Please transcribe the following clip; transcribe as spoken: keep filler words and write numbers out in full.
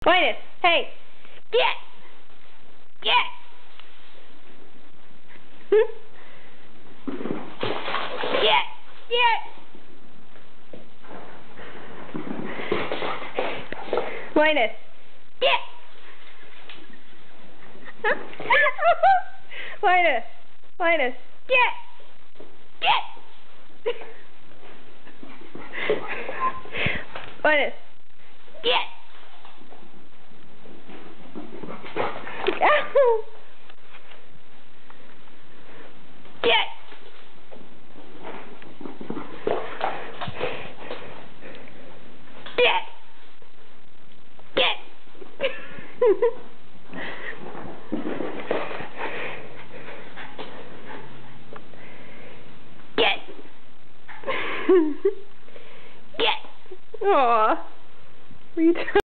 Linus, hey. Get! Get! Get! Get! Linus, get! Linus, Linus, get! Get! Linus, get! Ow! Get! Get! Get! Get! Get! Aw.